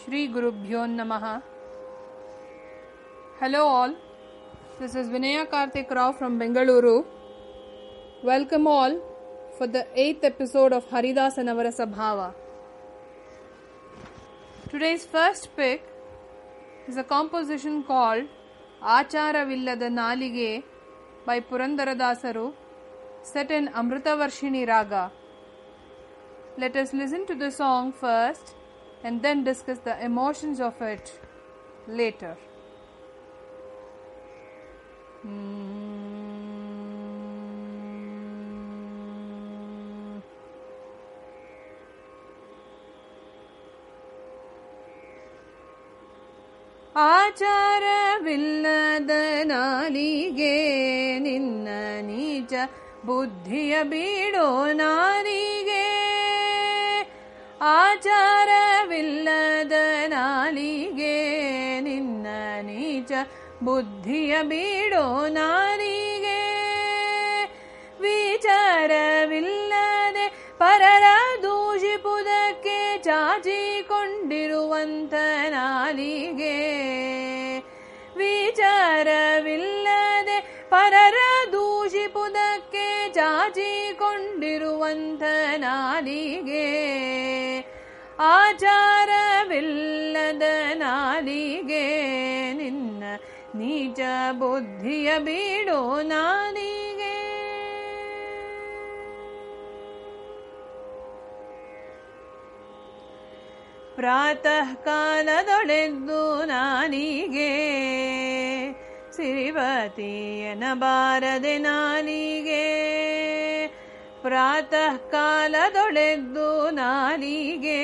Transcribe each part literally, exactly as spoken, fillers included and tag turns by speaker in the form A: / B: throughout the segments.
A: Shri Gurubhyo Namaha. Hello all, this is Vinaya Karthik Rao from Bengaluru. Welcome all for the eighth episode of Haridasa Navarasa Bhava. Today's first pick is a composition called Acharavillada Nalige by Purandaradasaru, set in Amritavarshini Raga. Let us listen to the song first and then discuss the emotions of it later. Mm. ಆಚಾರವಿಲ್ಲದ ನಾಲಿಗೆ ನಿನ್ನ ನೀಚ ಬುದ್ಧಿಯ ಬಿಡೋ ನಾಲಿಗೆ. ಆಚಾರವಿಲ್ಲದ ನಾಲಿಗೆ ನಿನ್ನ ನೀಚ ಬುದ್ಧಿಯ ಬಿಡೋ ನಾಲಿಗೆ. ವಿಚಾರವಿಲ್ಲದೆ ಪರರ ದೂಷಿಪುದಕ್ಕೆ ಚಾಚಿಕೊಂಡಿರುವಂತ ನಾಲಿಗೆ. ವಿಚಾರವಿಲ್ಲದೆ ಪರರ ದೂಷಿಪುದಕ್ಕೆ ಚಾಚಿಕೊಂಡಿರುವಂತ ನಾಲಿಗೆ. ಆಚಾರವಿಲ್ಲದ ನಾಲಿಗೆ ನಿನ್ನ ನೀಚ ಬುದ್ಧಿಯ ಬಿಡೋ ನಾಲಿಗೆ. ಪ್ರಾತಃ ಕಾಲದೊಳೆದ್ದು ನಾಲಿಗೆ ಸಿರಿವತಿಯನ ಬಾರದೆ ನಾಲಿಗೆ. ಪ್ರಾತಃ ಕಾಲದೊಳೆದ್ದು ನಾಲಿಗೆ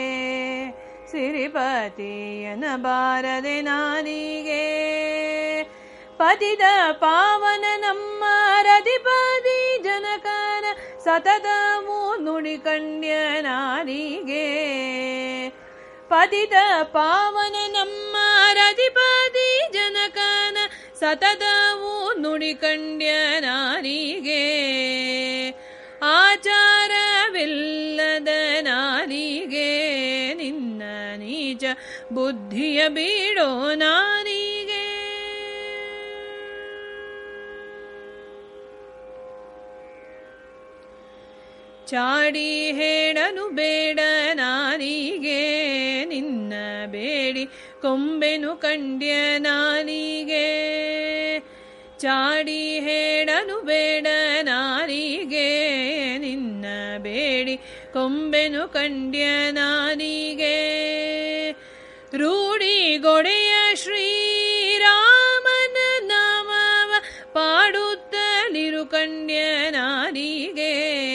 A: ಸಿರಿಪತಿಯನ ಬಾರದೆ ನಾಲಿಗೆ. ಪತಿದ ಪಾವನ ನಮ್ಮ ರತಿಪದಿ ಜನಕನ ಸತತಮೂ ನುಡಿಕಂಡ್ಯ ನಾಲಿಗೆ. ಪತಿತ ಪಾವನ ನಮ್ಮ ರತಿಪದಿ ಜನಕನ ಸತತವೂ ನುಡಿಕಂಡ್ಯ ನಾಲಿಗೆ. ಆಚಾರವಿಲ್ಲದ ನಾಲಿಗೆ ನಿನ್ನ ನೀಚ ಬುದ್ಧಿಯ ಬಿಡೋ ನಾಲಿಗೆ. ಚಾಡಿ ಹೇಳನು ಬೇಡ ನಾಲಿಗೆ ನಿನ್ನ ಬೇಡಿ ಕೊಂಬೆನು ಕಂಡ್ಯ ನಾಲಿಗೆ. ಚಾಡಿ ಹೇಳನು ಬೇಡ ನಾಲಿಗೆ ನಿನ್ನ ಬೇಡಿ ಕೊಂಬೆನು ಕಂಡ್ಯ ನಾಲಿಗೆ. ರೂಢಿಗೊಡೆಯ ಶ್ರೀರಾಮನ ನಾಮವ ಪಾಡುತ್ತಲಿರು ಕಂಡ್ಯ ನಾಲಿಗೆ.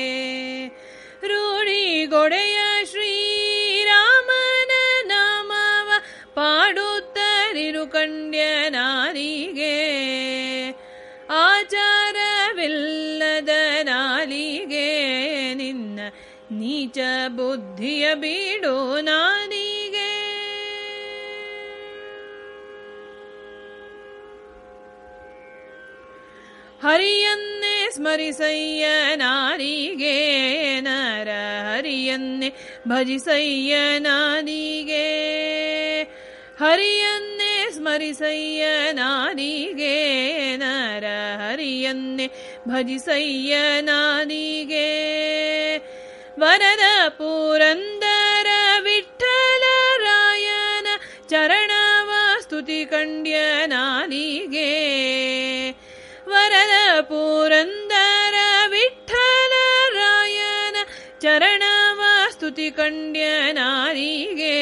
A: ರೂಢಿಗೊಡೆಯ ಶ್ರೀರಾಮನ ನಾಮವ ಪಾಡುತ್ತಲಿರು ಕಂಡ್ಯ ನಾಲಿಗೆ. ಆಚಾರವಿಲ್ಲದ ನಾಲಿಗೆ ನಿನ್ನ ನೀಚ ಬುದ್ಧಿಯ ಬಿಡೋ ನಾಲಿಗೆ. ಹರಿಯನ್ನೇ ಸ್ಮರಿಸಯ್ಯ ನಾಲಿಗೆ ನರ ಹರಿಯನ್ನೇ ಭಜಿಸಯ್ಯ ನಾಲಿಗೆ. ಹರಿಯನ್ನೇ ಸ್ಮರಿಸಯ್ಯ ನಾಲಿಗೆ ನರ ಹರಿಯನ್ನೇ ಭಜಿಸಯ್ಯ ನಾಲಿಗೆ. ವರದ ಪುರಂದರ ವಿಠ್ಠಲರಾಯನ ಚರಣವ ಸ್ತುತಿ ಕಂಡ್ಯ ನಾಲಿಗೆ. ವರದ ಪುರಂದರ ವಿಠ್ಠಲರಾಯನ ಚರಣವ ಸ್ತುತಿ ಕಂಡ್ಯ ನಾಲಿಗೆ.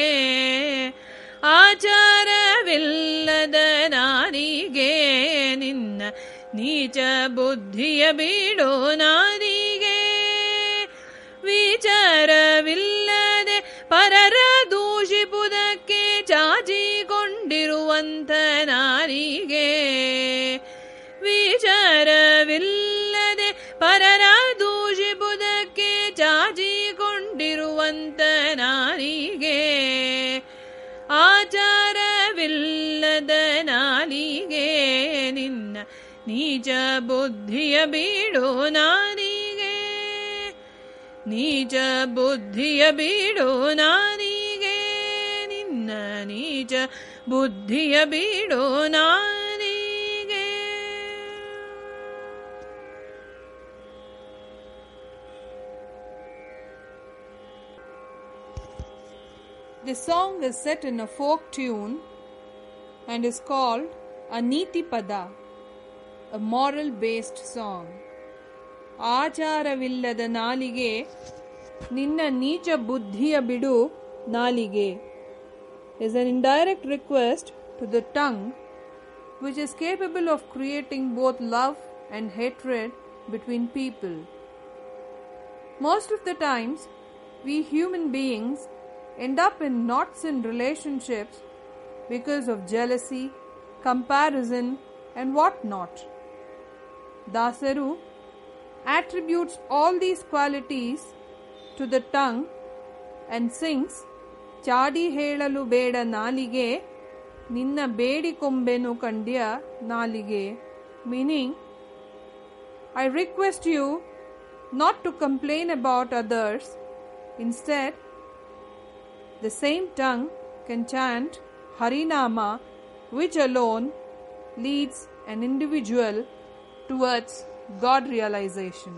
A: ಆಚಾರವಿಲ್ಲದ ನಾಲಿಗೆ ನಿನ್ನ ನೀಚ ಬುದ್ಧಿಯ ಬಿಡೋ ನಾಲಿಗೆ. ವಿಚಾರವಿಲ್ಲದೆ ಪರರ ದೂಷಿಪುದಕ್ಕೆ ಚಾಚಿಕೊಂಡಿರುವಂತ ನಾಲಿಗೆ. ವಿಚಾರವಿಲ್ಲದೆ ಪರರ ದೂಷಿಪುದಕ್ಕೆ ಚಾಚಿಕೊಂಡಿರುವಂತ ನಾಲಿಗೆ. ಆಚಾರವಿಲ್ಲದ ನಾಲಿಗೆ ನಿನ್ನ ನೀಚ ಬುದ್ಧಿಯ ಬಿಡೋ ನಾಲಿಗೆ. ನೀಚ ಬುದ್ಧಿಯ ಬಿಡೋ ನಾಲಿಗೆ ನಿನ್ನ ನಿನ್ನ ನೀಚ ಬುದ್ಧಿಯ ಬಿಡೋ ನಾಲಿಗೆ. This song is set in a folk tune and is called a Niti Pada, a moral-based song. ಆಚಾರವಿಲ್ಲದ ನಾಲಿಗೆ ನಿನ್ನ ನೀಚ ಬುದ್ಧಿಯ ಬಿಡು ನಾಲಿಗೆ is an indirect request to the tongue, which is capable of creating both love and hatred between people. Most of the times, we human beings end up in knots in relationships because of jealousy, comparison, and what not. Dasaru attributes all these qualities to the tongue and sings, ಚಾಡಿ ಹೇಳಲು ಬೇಡ ನಾಲಿಗೆ ನಿನ್ನ ಬೇಡಿಕೊಂಬೆನು ಕಂಡ್ಯ ನಾಲಿಗೆ, meaning, I request you not to complain about others. Instead, the same tongue can chant Harinama, which alone leads an individual towards God realization.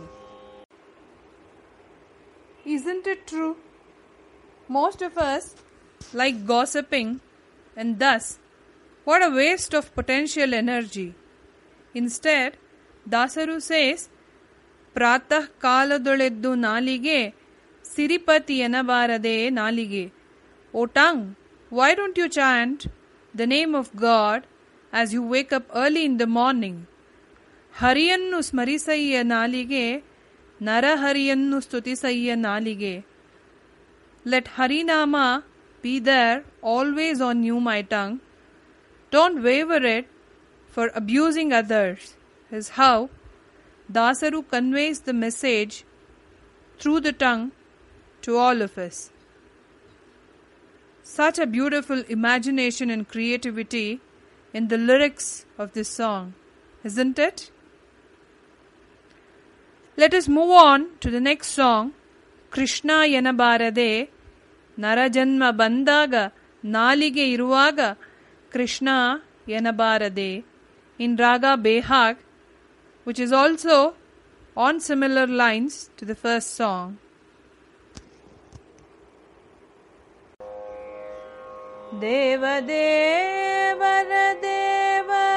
A: Isn't it true? Most of us like gossiping, and thus, what a waste of potential energy. Instead, Dasaru says, Pratah kaladolleddu nalige, Siripati enabarade nalige. O tongue, why don't you chant the name of God as you wake up early in the morning? Hariyannu smarisayya nalige, Narahariyannu stutisayya nalige. Let Harinama be there always on you, my tongue. Don't waver it for abusing others, is how Dasaru conveys the message through the tongue to all of us. Such a beautiful imagination and creativity in the lyrics of this song, isn't it? Let us move on to the next song, Krishna Yenabarade, Narajanma Bandaga, Nalige Iruvaga, Krishna Yenabarade, in Raga Behag, which is also on similar lines to the first song. Deva Devara Deva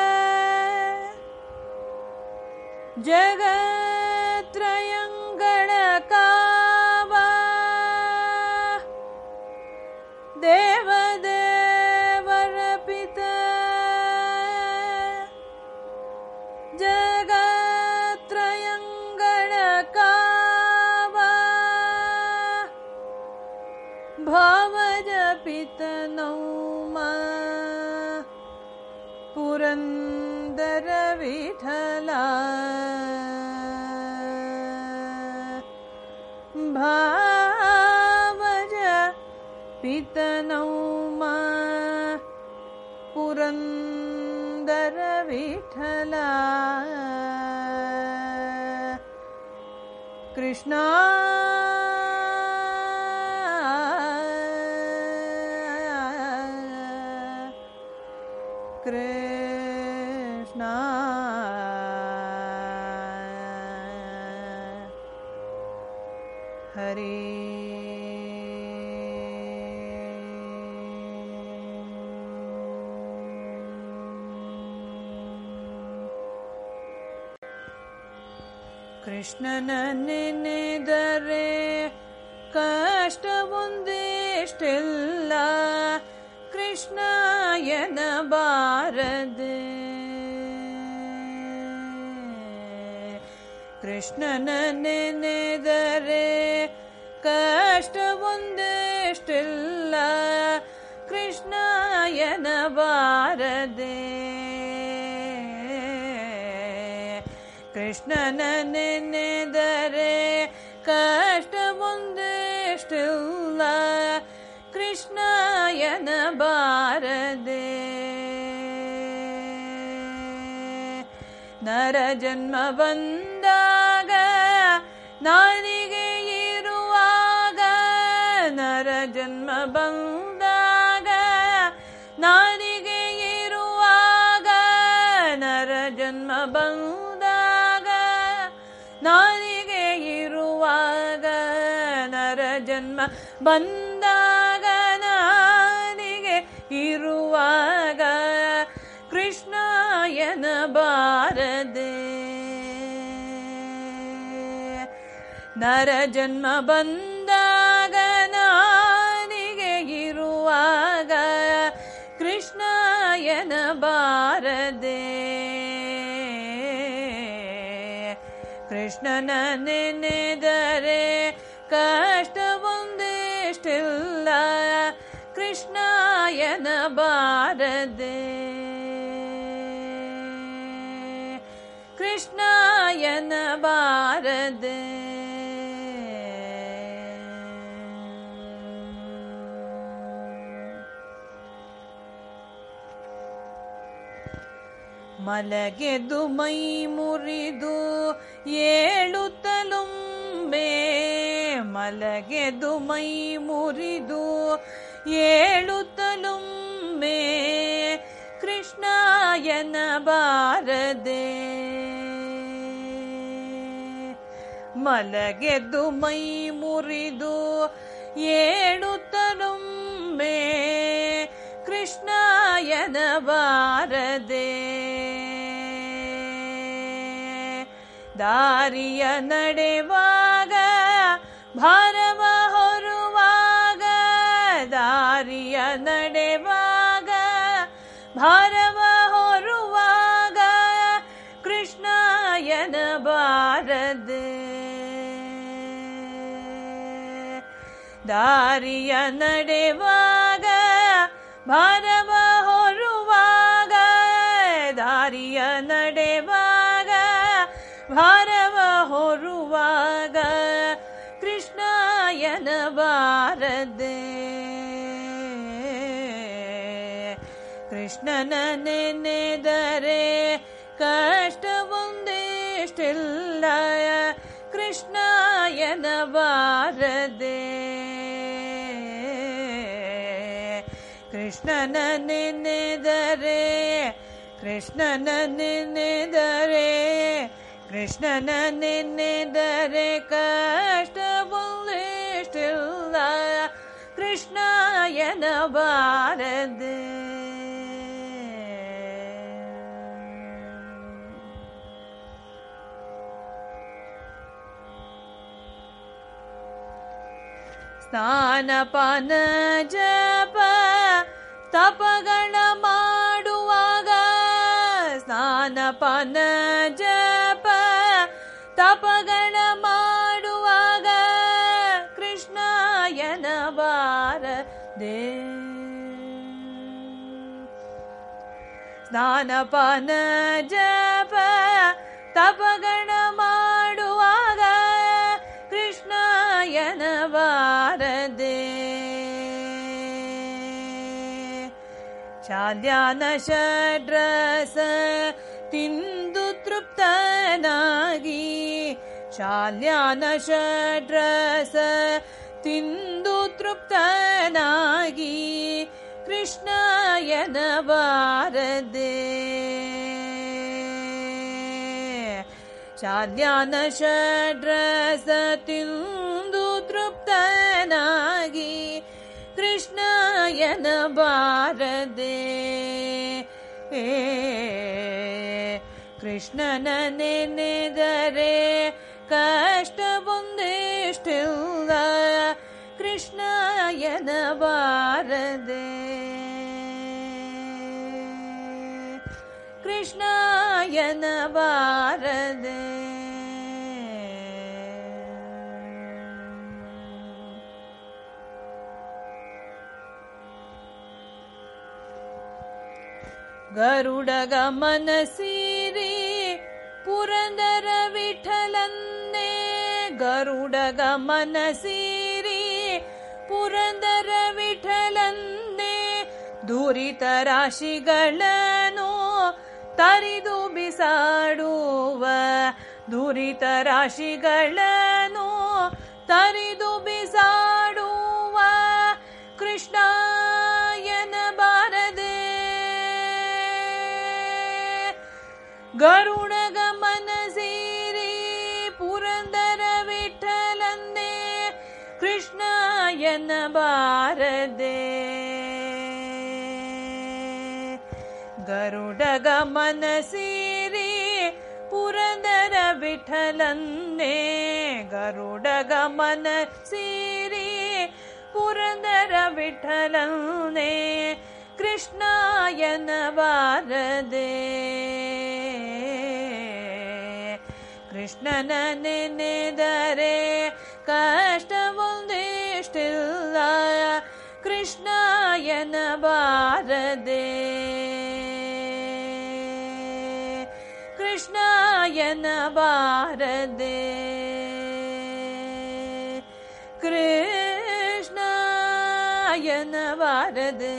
A: Jagatrayangala Kava Deva Devara Pita Jagatrayangala Kava Bhavaja Pita Nauma Purandara Vithala Bhavaja Pita Nauma Purandara Vithala Krishna Krishna Hare Krishnana ನೆನೆದರೆ ಕಷ್ಟವೊಂದಿಷ್ಟೆಲ್ಲ ಕೃಷ್ಣ ಎನ್ನಬಾರದೆ ಕೃಷ್ಣನ ನೆನೆದರೆ ಕಷ್ಟವೊಂದಿಷ್ಟೆಲ್ಲ ಕೃಷ್ಣ ಎನ್ನಬಾರದೆ ಕೃಷ್ಣನ ನೆನೆದರೆ ಕಷ್ಟವೊಂದಿಷ್ಟೆಲ್ಲ ಕೃಷ್ಣ ಎನ್ನಬಾರದೆ ನರ ಜನ್ಮ ಬಂದಾಗ ನಾಲಿಗೆ ಇರುವಾಗ ನರ ಜನ್ಮ ಬಂದಾಗ ಬಂದಾಗ ನಾಲಿಗೆ ಇರುವಾಗ ಕೃಷ್ಣಾಯನ ಬಾರದೆ. ನರ ಜನ್ಮ ಬಂದಾಗ ನಾಲಿಗೆ ಇರುವಾಗ ಕೃಷ್ಣಾಯನ ಬಾರದೆ. ಕೃಷ್ಣನ ನೆನೆದರೆ ಕಷ್ಟವೊಂದಿಷ್ಟಿಲ್ಲ ಕೃಷ್ಣಾಯನ ಬಾರದೆ. ಕೃಷ್ಣಾಯನ ಬಾರದೆ. ಮಲಗೆದು ಮೈ ಮುರಿದು ಏಳುತ್ತಲೊಮ್ಮೆ, ಮಲಗೆದು ಮೈ ಮುರಿದು ಏಳುತ್ತಲೊಮ್ಮೆ ಕೃಷ್ಣಾಯನ ಬಾರದೆ. ಮಲಗೆದು ಮೈ ಮುರಿದು ಏಳುತ್ತಲೊಮ್ಮೆ ಕೃಷ್ಣಾಯನ ಬಾರದೆ. ದಾರಿಯ ನಡೆವಾಗ ಭಾರವ ಹೊರುವಾಗ, ದಾರಿಯ ನಡೆವಾಗ ಭಾರವ ಹೊರುವಾಗ ಕೃಷ್ಣಾಯನ ಬಾರದೆ. ದಾರಿಯ ನಡೆವಾಗ ಭಾರವ ಹೊರುವಾಗ, ದಾರಿಯ ನಡೆವಾಗ ಭಾರವ ಹೊರುವಾಗ ಕೃಷ್ಣಾಯನ ಬಾರದೆ. ಕೃಷ್ಣನ ನೆನೆದರೆ ಕಷ್ಟವೊಂದಿಷ್ಟಿಲ್ಲ ಕೃಷ್ಣಾಯನ ಬಾರದೆ. ಕೃಷ್ಣನ ನೆನೆದರೆ ಕೃಷ್ಣನ ನೆನೆದರೆ ಕೃಷ್ಣನ ನೆನೆದರೆ ಕಷ್ಟವೊಂದಿಷ್ಟಿಲ್ಲ ಕೃಷ್ಣಾಯನ ಬಾರದೆ. ಸ್ನಾನಪಾನ ಜಪ ತಪಗಳ ಮಾಡುವಾಗ, ಸ್ನಾನಪಾನ ಜಪ ತಪಗಳ ಮಾಡುವಾಗ ಕೃಷ್ಣಾಯನ ಬಾರದೆ. ಸ್ನಾನಪಾನ ಜಪ ತಪಗಳ ಮಾಡುವಾಗ ಕೃಷ್ಣಾಯನ ಬಾರದೆ. ಶಾಲ್ಯಾನ ಷಡ್ರಸ ತಿಂದು ತೃಪ್ತನಾಗಿ, ಶಾಲ್ಯಾನ ಷಡ್ರಸ ತಿಂದು ತೃಪ್ತನಾಗಿ ಕೃಷ್ಣಾಯನ ಬಾರದೆ. ಶಾಲ್ಯಾನ ಷಡ್ರಸ ತಿಂದು ತೃಪ್ತನಾಗಿ ಕೃಷ್ಣಾಯನ ಬಾರದೆ. ಕೃಷ್ಣನ ನೆನೆದರೆ ಕಷ್ಟವೊಂದಿಷ್ಟಿಲ್ಲ ಕೃಷ್ಣಾಯನ ಬಾರದೆ. ಕೃಷ್ಣಾಯನ ಬಾರದೆ. ಗರುಡ ಗಮನ ಸೀರಿ ಪುರಂದರ ವಿಠಲನ್ನೇ, ಗರುಡ ಗಮನ ಸೀರಿ ಪುರಂದರ ವಿಠಲನ್ನೇ ದುರಿತ ರಾಶಿಗಳನ್ನು ತರಿದು ಬಿಸಾಡುವ, ದುರಿತ ರಾಶಿಗಳನ್ನು ತರಿದು ಬಿಸಾಡುವ ಕೃಷ್ಣಾಯನ ಬಾರದೆ. ಗರುಡ ಗಮನ ಸೀರಿ ಪುರಂದರ ವಿಠಲನ್ನೇ ಕೃಷ್ಣಾಯನ ಬಾರದೆ ಗರುಡ ಗಮನ ಸಿರಿ ಪುರಂದರ ವಿಠಲನ್ನೇ ಗರುಡ ಗಮನ ಸಿರಿ ಪುರಂದರ ವಿಠಲನ್ನೇ ಕೃಷ್ಣಾಯನ ಬಾರದೆ ಕೃಷ್ಣನ ನೆನೆದರೆ ಕಷ್ಟವೊಂದಿಷ್ಟಿಲ್ಲ ಕೃಷ್ಣಾಯನ ಬಾರದೆ ಕೃಷ್ಣಾಯನ ಬಾರದೆ ಕೃಷ್ಣಾಯನ ಬಾರದೆ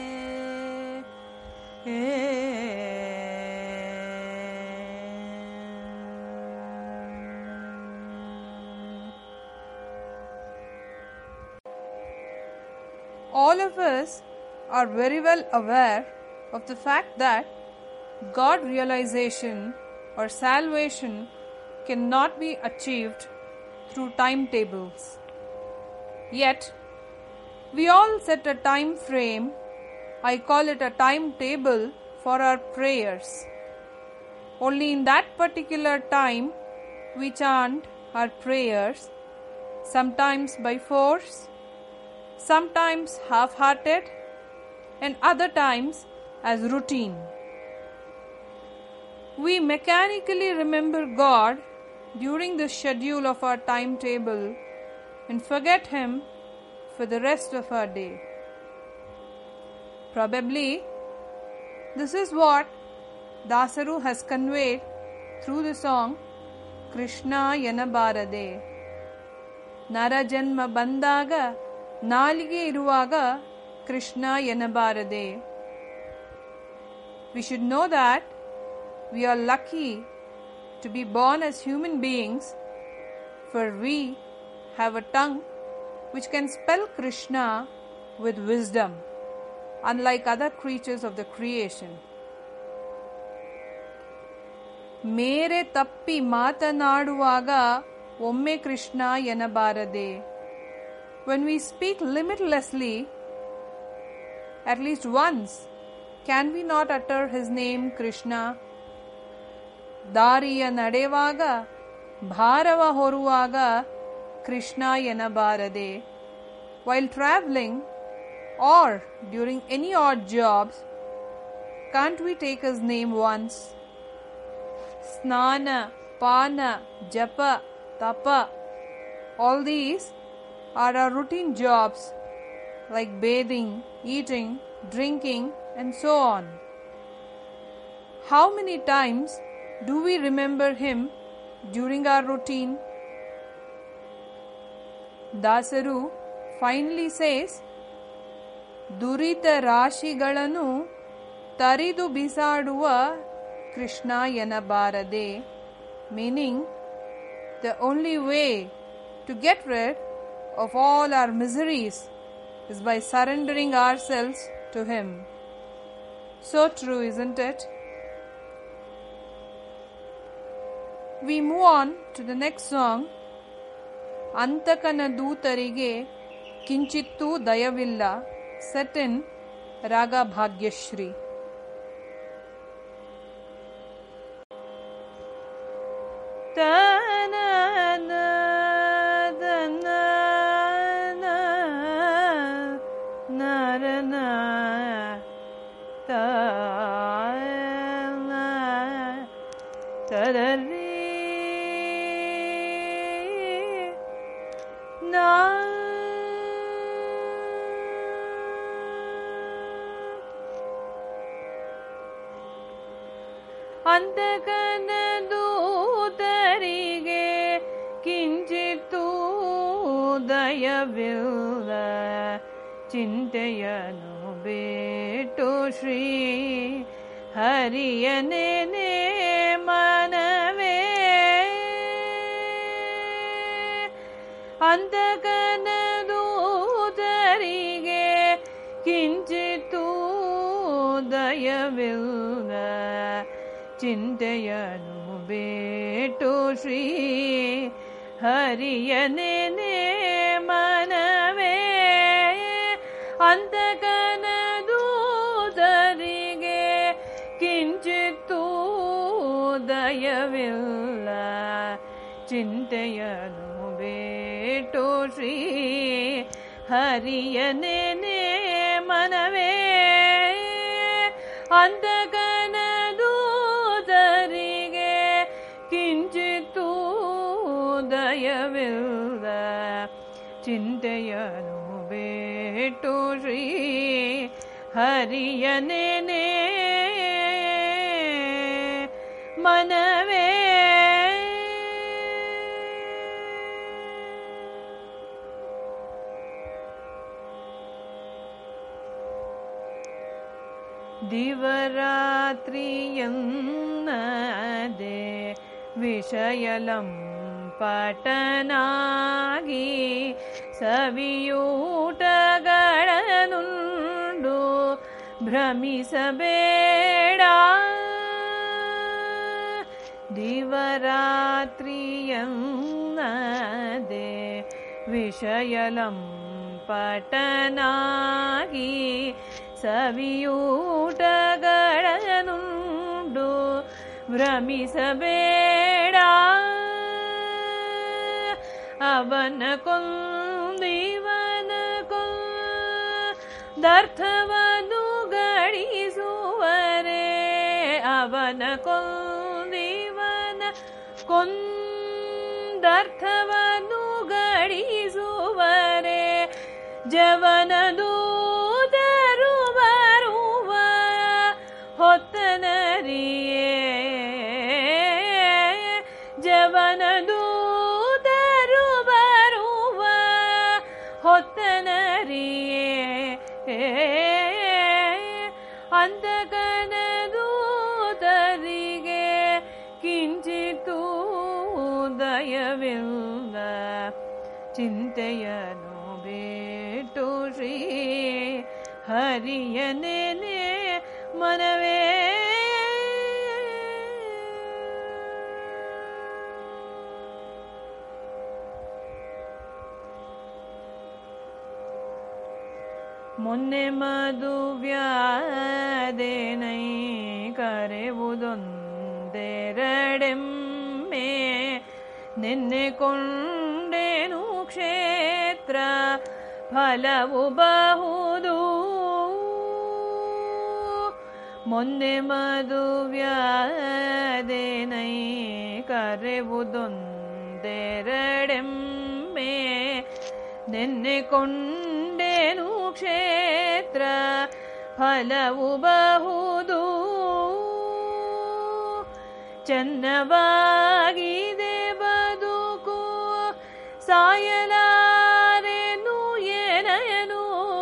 A: All of us are very well aware of the fact that God realization or salvation cannot be achieved through timetables. Yet, we all set a time frame, I call it a timetable, for our prayers. Only in that particular time we chant our prayers, sometimes by force, sometimes half-hearted, and other times as routine. We mechanically remember God during the schedule of our timetable and forget Him for the rest of our day. Probably, this is what Dasaru has conveyed through the song Krishna Yana Barade. Nara Janma Bandaga Nalige Iruvaga Krishna Yana Barade. We should know that we are lucky to be born as human beings, for we have a tongue which can spell Krishna with wisdom, unlike other creatures of the creation. Mere tappi matanaduvaga omme Krishna enabarade. When we speak limitlessly, at least once, can we not utter His name Krishna? Dariya nadevaga bharava horuvaga Krishna enabarade. While traveling or during any odd jobs, can't we take His name once? Snana, Pana, Japa, Tapa, all these are our routine jobs like bathing, eating, drinking, and so on. How many times do we remember Him during our routine? Dasaru finally says, Durita Rashigalanu Taridu Bisaduva Krishna Yanabarade, meaning the only way to get rid of all our miseries is by surrendering ourselves to Him. So true, isn't it? We move on to the next song, Antakana Dootarige Kinchittu Dayavilla, set in Raga Bhagyashri. Ta-na-na ಅಂತಕನ ದೂತರಿಗೆ ಕಿಂಚಿತ್ತೂ ದಯವಿಲ್ಲ, ಚಿಂತೆಯನು ಬಿಟ್ಟು ಶ್ರೀ ಹರಿಯನೇ ಮನವೇ. ಅಂತಕನ ದೂತರಿಗೆ ಕಿಂಚಿತ್ತೂ ದಯವಿಲ್ಲ, ಚಿಂತೆಯನು ಬಿಟ್ಟು ಶ್ರೀ ಹರಿಯನೇ ಮನವೇ. ಅಂತಕನ ದೂತರಿಗೆ ಕಿಂಚಿತ್ತೂ ದಯವಿಲ್ಲ. ಚಿಂತೆಯನು ಬೇಟು ಶ್ರೀ ಹರಿಯನೇನೆ ಮನವೇ. ಅಂತಕನ ದೂತರಿಗೆ ಕಿಂಚಿತ್ತೂ ದಯವಿಲ್ಲ. ಚಿಂತೆಯನು ಬೇಟು ಶ್ರೀ ಹರಿಯನೇನೆ ಮನವೇ. ದಿವರಾತ್ರಿಯನ್ನದೆ ವಿಷಯಲಂ ಪಟನಾಗಿ ಸವಿಯೂಟಗಳನುಂಡು ಭ್ರಮಿಸಬೇಡ. ದಿವರಾತ್ರಿಯನ್ನದೆ ವಿಷಯಲಂ ಪಟನಾಗಿ ಸವಿಯೂಟಗಳನುಂಡು ಭ್ರಮಿಸಬೇಡ. ಅವನ ಕೊಂದಿವನ ಕೊಂದರ್ಥವನ್ನು ಗಳಿಸುವರೆ. ಅವನ ಕೊಂದಿವನ ಕೊಂದರ್ಥವನ್ನು ಗಳಿಸುವರೆ. ಜವನ ದೂತರು ಬರುವ ಹೊತ್ತನರಿಯೇ. ಜವನ ದೂತರು ಬರುವ ಹೊತ್ತನರಿಯೇ. ಅಂತಕನ ದೂತರಿಗೆ ಕಿಂಚಿತ್ತೂ ದಯವಿಲ್ಲ. ಚಿಂತೆಯನು ಬೇಟು ಶ್ರೀ ಹರಿಯನೇನೆ ಮನವೇ. ಮೊನ್ನೆ ಮದುವ್ಯಾದೇನೈ ಕರೆವುದೊಂದೆರಡೆಮ್ಮೆ. ನಿನ್ನೆ ಕೊಂಡೇನು ಕ್ಷೇತ್ರ ಫಲವು ಬಹುದು. ಮೊನ್ನೆ ಮದುವ್ಯಾದೇನೈ ಕರೆವುದೊಂದೆರಡೆಮ್ಮೆ. ನಿನ್ನೆ ಕೊಂಡೇನು ಕ್ಷೇತ್ರ ಫಲವು ಬಹುದು. ಚನ್ನವಾಗಿದೆ ಬದುಕು ಸಾಯಲಾರೆನು ಎನಯನು.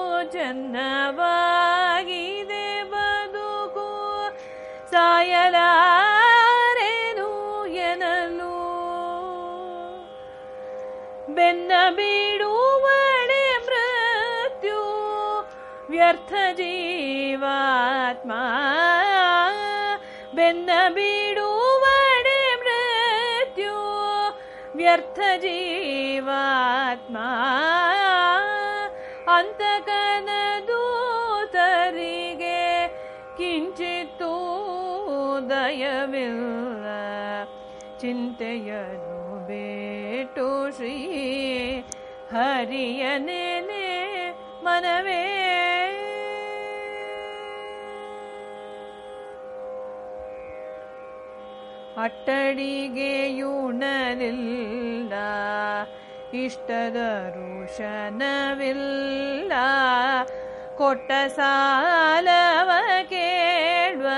A: ಚನ್ನವಾಗಿದೆ ಬದುಕು ಸಾಯಲಾರೆನು ಎನಲು. ಬೆನ್ನ ಬೀಡುವಳೆ ಮೃತ್ಯು ವ್ಯರ್ಥ ಜೀವಾತ್ಮ. ಬೆನ್ನ ಬೀಡುವಳೆ ಮೃತ್ಯು ವ್ಯರ್ಥ ಜೀವಾತ್ಮ. ಅಂತಕನ ದೂತರಿಗೆ ಕಿಂಚಿತ್ತೂ ದಯವಿಲ್ಲ. ಚಿಂತೆಯನು ಬೇಟು ಶ್ರೀ ಹರಿಯನೇನೆ ಮನವೇ. ಅಟ್ಟಡಿಗೆಯುಣಲಿಲ್ಲ ಇಷ್ಟದ ರುಷನವಿಲ್ಲ. ಕೊಟ್ಟ ಸಾಲವ ಕೇಳುವ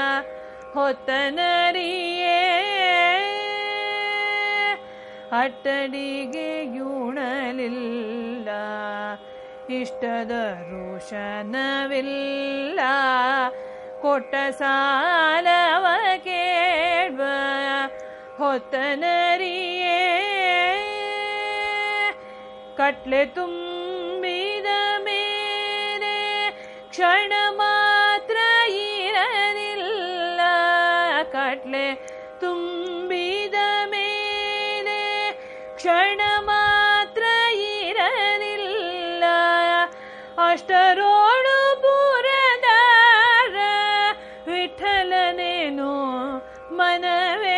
A: ಹೊತ್ತನರಿಯೇ. ಅಟ್ಟಡಿಗೆಯುಣಲಿಲ್ಲ ಇಷ್ಟದ ರುಷನವಿಲ್ಲ. ಕೊಟ್ಟ ಸಾಲವ ಕೇಳುವ ಹೊತ್ತನರಿಯೇ. ಕಟ್ಲೆ ತುಂಬಿದ ಮೇಲೆ ಕ್ಷಣ ಮಾತ್ರ ಇರಲಿಲ್ಲ. ಕಟ್ಲೆ ತುಂಬಿದ ಮೇಲೆ ಕ್ಷಣ ಮಾತ್ರ ಇರಲಿಲ್ಲ. ಅಷ್ಟರೋಳು ಪುರದಾರ ವಿಠಲನೇನೋ ಮನವೇ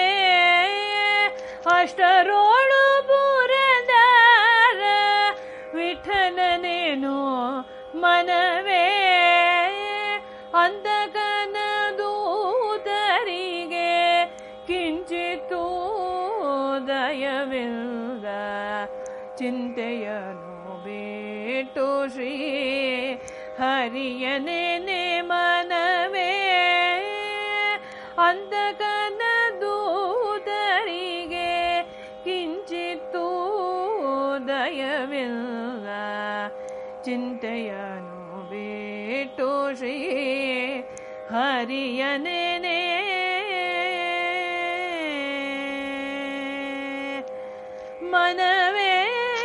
A: ಅಷ್ಟರೋಳು ಪುರದಾರ ವಿಠಲನೇನೋ ಮನವೇ ಅಂತಕನ ದೂತರಿಗೆ ಕಿಂಚಿತ್ತೂ ದಯವಿಲ್ಲ ಚಿಂತೆಯನು ಬಿಟ್ಟು ಶ್ರೀ ಹರಿಯನೇನೆ ಮನವೇ ಅಂತಕನ ದೂತರಿಗೆ ಕಿಂಚಿತ್ತೂ ದಯವಿಲ್ಲ ಚಿಂತೆಯನು ಬಿಟ್ಟು ಶ್ರೀ ಹರಿಯನೇನೆ ಮನವೇ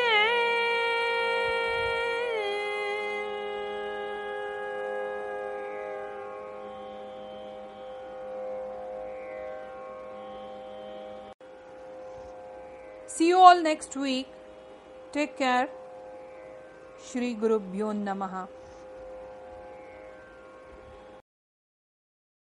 A: See you all next week. Take care. Shri Gurubhyo Namaha.